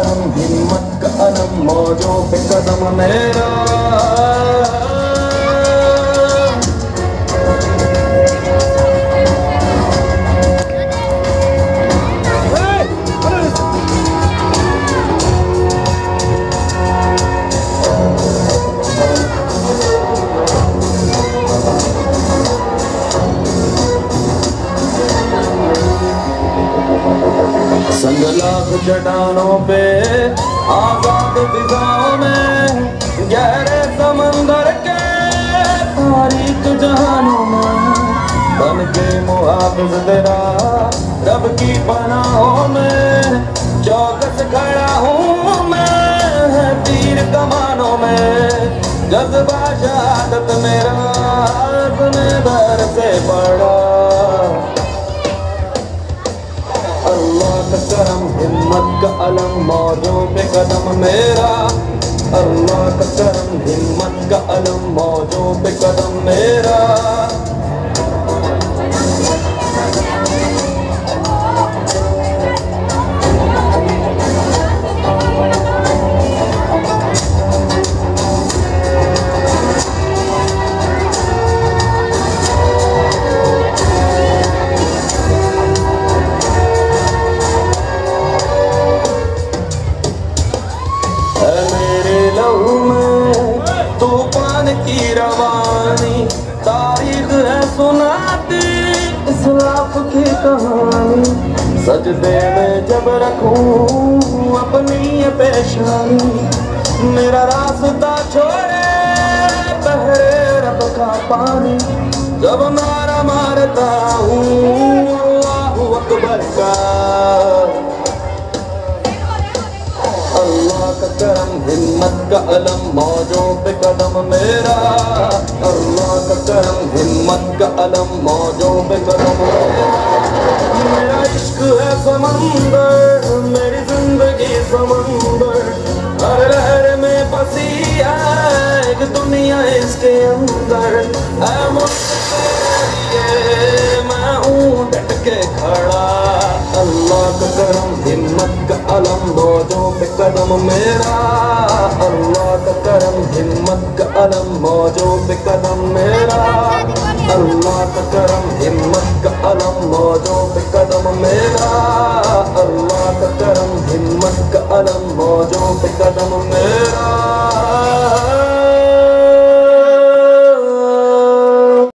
करम हिम्मत का अलम मौजों पे कदम मेरा। संगलाख चट्टानों पे आजाद फिजाओं में गहरे समंदर के तारीख जहानों में बन के मुहाफिज तेरा रब की पनाहों में चौकस खड़ा हूँ मैं तीर कमानों में जज्बा शहादत मेरा अपने दर से पड़ा। अल्लाह का करम हिम्मत का अलम मौजों पे कदम मेरा। अल्लाह का करम हिम्मत का अलम मौजों पे कदम मेरा। तूफान की रवानी तारीख है सुनाती इस्लाफ की कहानी। सजदे में जब रखूं अपनी ये पेशानी मेरा रास्ता छोड़े बहरे रब का पानी। जब नारा मारता हूँ अल्लाहू अकबर का। अल्लाह का करम हिम्मत का अलम मौजों पे कदम मेरा। अल्लाह का करम हिम्मत का अलम मौजों पे कदम मेरा। इश्क है समंदर मेरी जिंदगी समंदर हर लहर में बसी है एक दुनिया इसके अंदर है मुझसे मैं हूँ डट के खड़ा। अल्लाह का करम हिम्मत का अलम मौजों पे कदम मेरा। अल्लाह का करम हिम्मत का अलम मौजों पे कदम मेरा। अल्लाह का करम